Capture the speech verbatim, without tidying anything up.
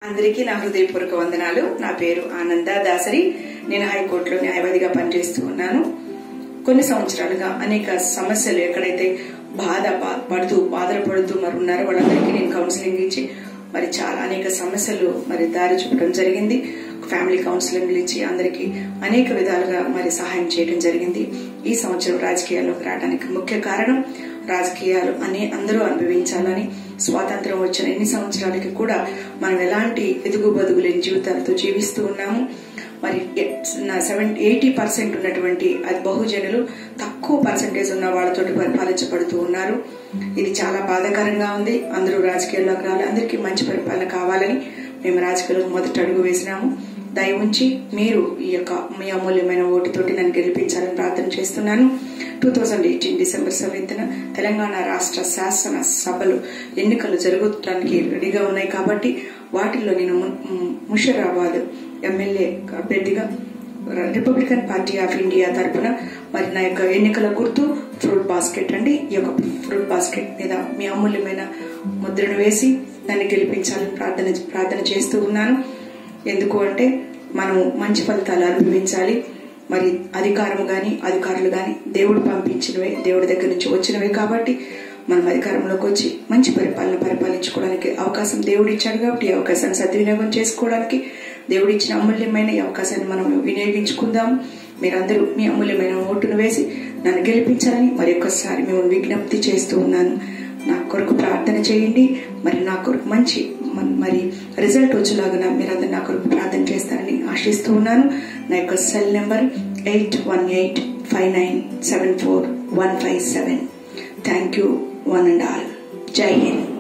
అందరికీ నా హృదయపూర్వక వందనాలు. నా పేరు ఆనంద దాసరి. నేను హైకోర్టులో న్యాయవాదిగా పనిచేస్తూ ఉన్నాను. కొన్ని సంవత్సరాలుగా అనేక సమస్యలు ఎక్కడైతే బాధ పడుతూ బాధలు పడుతూ మరి ఉన్నారో వాళ్ళందరికీ నేను కౌన్సిలింగ్ ఇచ్చి మరి చాలా అనేక సమస్యలు మరి దారి చూపడం జరిగింది. ఫ్యామిలీ కౌన్సిలింగ్ ఇచ్చి అందరికీ అనేక విధాలుగా మరి సహాయం చేయడం జరిగింది. ఈ సంవత్సరం రాజకీయాల్లోకి రావడానికి ముఖ్య కారణం రాజకీయాలు అనే అందరూ అనుభవించాలని, స్వాతంత్రం వచ్చిన ఎన్ని సంవత్సరాలకి కూడా మనం ఎలాంటి ఎదుగు బదుగు లేని జీవితాలతో జీవిస్తూ ఉన్నాము. మరి సెవెంటీ ఎయిటీ పర్సెంట్ ఉన్నటువంటి అది బహుజనులు తక్కువ పర్సెంటేజ్ ఉన్న వాళ్ళతో పరిపాలించబడుతూ ఉన్నారు. ఇది చాలా బాధాకరంగా ఉంది. అందరూ రాజకీయాల్లోకి రావాలి, అందరికీ మంచి పరిపాలన కావాలని మేము రాజకీయాలకు మొదటి అడుగు వేసినాము. దయ ఉంచి మీరు ఈ యొక్క మీ అమూల్యమైన ఓటుతోటి నన్ను గెలిపించాలని ప్రార్థన చేస్తున్నాను. టూ థౌజండ్ ఎయిటీన్ డిసెంబర్ సెవెంత్న తెలంగాణ రాష్ట్ర శాసన సభలు ఎన్నికలు జరగడానికి రెడీగా ఉన్నాయి కాబట్టి వాటిల్లో నేను ముషీరాబాద్ ఎమ్మెల్యే అభ్యర్థిగా రిపబ్లికన్ పార్టీ ఆఫ్ ఇండియా తరఫున మరి నా యొక్క ఎన్నికల గుర్తు ఫ్రూట్ బాస్కెట్ అండి. ఈ యొక్క ఫ్రూట్ బాస్కెట్ మీద మీ అమూల్యమైన ముద్రను వేసి నన్ను గెలిపించాలని ప్రార్థన ప్రార్థన చేస్తూ ఉన్నాను. ఎందుకు అంటే మనం మంచి ఫలితాలు అనుభవించాలి. మరి అధికారం గాని అధికారులు గాని దేవుడు పంపించినవే, దేవుడి దగ్గర నుంచి వచ్చినవే కాబట్టి మనం అధికారంలోకి వచ్చి మంచి పరిపాలన పరిపాలించుకోవడానికి అవకాశం దేవుడు ఇచ్చాడు కాబట్టి ఈ అవకాశాన్ని సద్వినియోగం చేసుకోవడానికి దేవుడు ఇచ్చిన అమూల్యమైన ఈ అవకాశాన్ని మనం వినియోగించుకుందాం. మీరందరూ మీ అమూల్యమైన ఓటును వేసి నన్ను గెలిపించాలని మరి ఒక్కసారి మేము విజ్ఞప్తి చేస్తూ ఉన్నాను. నా కొరకు ప్రార్థన చేయండి. మరి నా కొరకు మంచి మరి రిజల్ట్ వచ్చేలాగా మీరందరూ నా కొరకు ప్రార్థన చేస్తారని ఆశిస్తూ ఉన్నాను. నా యొక్క cell number eight one eight five nine seven four one five seven. Thank you one and all. జై హింద్.